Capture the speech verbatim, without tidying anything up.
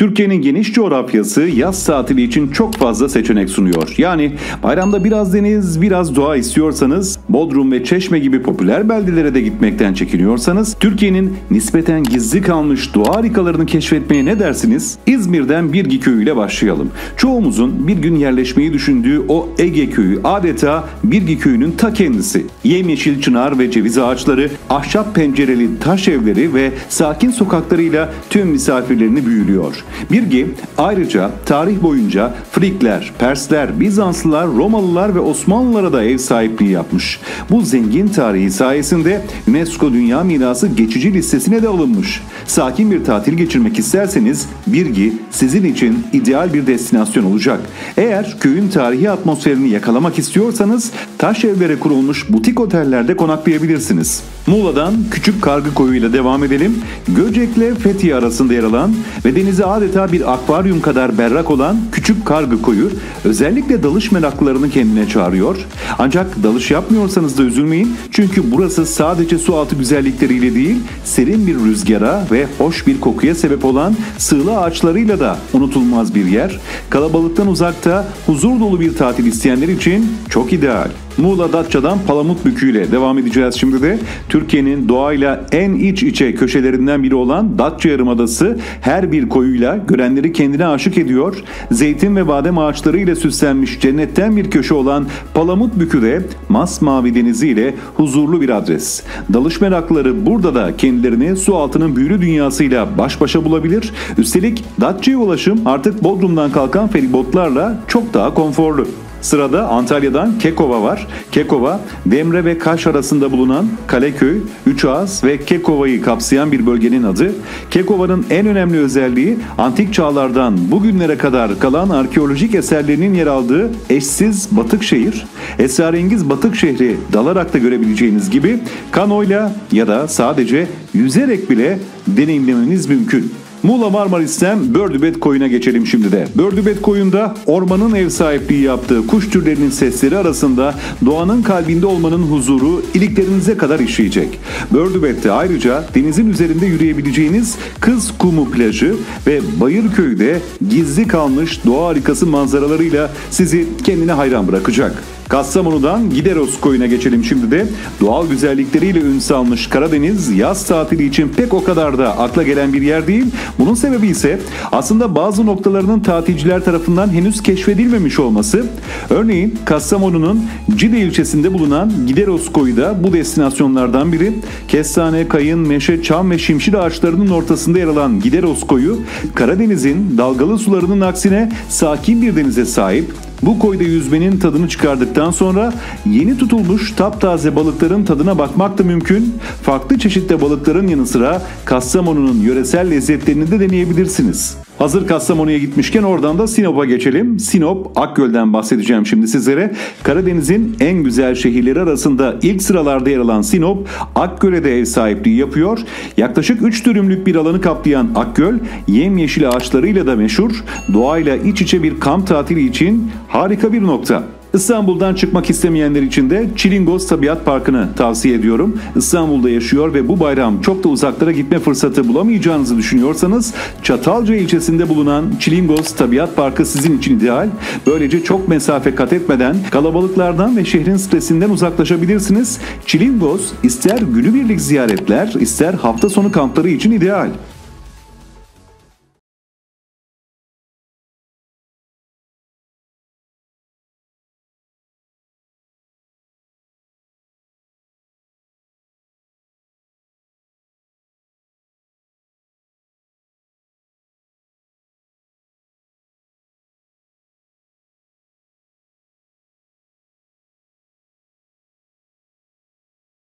Türkiye'nin geniş coğrafyası yaz tatili için çok fazla seçenek sunuyor. Yani bayramda biraz deniz, biraz doğa istiyorsanız, Bodrum ve Çeşme gibi popüler beldelere de gitmekten çekiniyorsanız, Türkiye'nin nispeten gizli kalmış doğa harikalarını keşfetmeye ne dersiniz? İzmir'den Birgi Köyü ile başlayalım. Çoğumuzun bir gün yerleşmeyi düşündüğü o Ege Köyü adeta Birgi Köyü'nün ta kendisi. Yemyeşil çınar ve ceviz ağaçları, ahşap pencereli taş evleri ve sakin sokaklarıyla tüm misafirlerini büyülüyor. Birgi ayrıca tarih boyunca Frikler, Persler, Bizanslılar, Romalılar ve Osmanlılara da ev sahipliği yapmış. Bu zengin tarihi sayesinde UNESCO Dünya Mirası geçici listesine de alınmış. Sakin bir tatil geçirmek isterseniz Birgi sizin için ideal bir destinasyon olacak. Eğer köyün tarihi atmosferini yakalamak istiyorsanız taş evlere kurulmuş butik otellerde konaklayabilirsiniz. Muğla'dan Küçük Kargı Koyu ile devam edelim. Göcek'le Fethiye arasında yer alan ve denize adeta bir akvaryum kadar berrak olan Küçük Kargı Koyu özellikle dalış meraklılarını kendine çağırıyor. Ancak dalış yapmıyorsanız da üzülmeyin, çünkü burası sadece su altı güzellikleriyle değil, serin bir rüzgara ve hoş bir kokuya sebep olan sığla ağaçlarıyla da unutulmaz bir yer. Kalabalıktan uzakta huzur dolu bir tatil isteyenler için çok ideal. Muğla Datça'dan Palamutbükü ile devam edeceğiz şimdi de. Türkiye'nin doğayla en iç içe köşelerinden biri olan Datça Yarımadası her bir koyuyla görenleri kendine aşık ediyor. Zeytin ve badem ağaçları ile süslenmiş cennetten bir köşe olan Palamutbükü'de masmavi denizi ile huzurlu bir adres. Dalış meraklıları burada da kendilerini su altının büyülü dünyasıyla baş başa bulabilir. Üstelik Datça'ya ulaşım artık Bodrum'dan kalkan feribotlarla çok daha konforlu. Sırada Antalya'dan Kekova var. Kekova, Demre ve Kaş arasında bulunan Kaleköy, Üçağız ve Kekova'yı kapsayan bir bölgenin adı. Kekova'nın en önemli özelliği antik çağlardan bugünlere kadar kalan arkeolojik eserlerinin yer aldığı eşsiz batık şehir. Esrarengiz batık şehri dalarak da görebileceğiniz gibi kanoyla ya da sadece yüzerek bile deneyimlemeniz mümkün. Muğla Marmaris'ten Bördübet Koyu'na geçelim şimdi de. Bördübet Koyu'nda ormanın ev sahipliği yaptığı kuş türlerinin sesleri arasında doğanın kalbinde olmanın huzuru iliklerinize kadar işleyecek. Bördübet'te ayrıca denizin üzerinde yürüyebileceğiniz Kız Kumu plajı ve Bayırköy'de gizli kalmış doğa harikası manzaralarıyla sizi kendine hayran bırakacak. Kastamonu'dan Gideros Koyu'na geçelim şimdi de. Doğal güzellikleriyle ün salmış Karadeniz yaz tatili için pek o kadar da akla gelen bir yer değil. Bunun sebebi ise aslında bazı noktalarının tatilciler tarafından henüz keşfedilmemiş olması. Örneğin Kastamonu'nun Cide ilçesinde bulunan Gideros Koyu da bu destinasyonlardan biri. Kestane, kayın, meşe, çam ve şimşir ağaçlarının ortasında yer alan Gideros Koyu, Karadeniz'in dalgalı sularının aksine sakin bir denize sahip. Bu koyda yüzmenin tadını çıkardıktan sonra yeni tutulmuş taptaze balıkların tadına bakmak da mümkün. Farklı çeşitli balıkların yanı sıra Kastamonu'nun yöresel lezzetlerini de deneyebilirsiniz. Hazır Kastamonu'ya gitmişken oradan da Sinop'a geçelim. Sinop, Akgöl'den bahsedeceğim şimdi sizlere. Karadeniz'in en güzel şehirleri arasında ilk sıralarda yer alan Sinop, Akgöl'e de ev sahipliği yapıyor. Yaklaşık üç dönümlük bir alanı kaplayan Akgöl, yemyeşil ağaçlarıyla da meşhur, doğayla iç içe bir kamp tatili için harika bir nokta. İstanbul'dan çıkmak istemeyenler için de Çilingoz Tabiat Parkı'nı tavsiye ediyorum. İstanbul'da yaşıyor ve bu bayram çok da uzaklara gitme fırsatı bulamayacağınızı düşünüyorsanız Çatalca ilçesinde bulunan Çilingoz Tabiat Parkı sizin için ideal. Böylece çok mesafe kat etmeden kalabalıklardan ve şehrin stresinden uzaklaşabilirsiniz. Çilingoz ister günübirlik ziyaretler, ister hafta sonu kampları için ideal.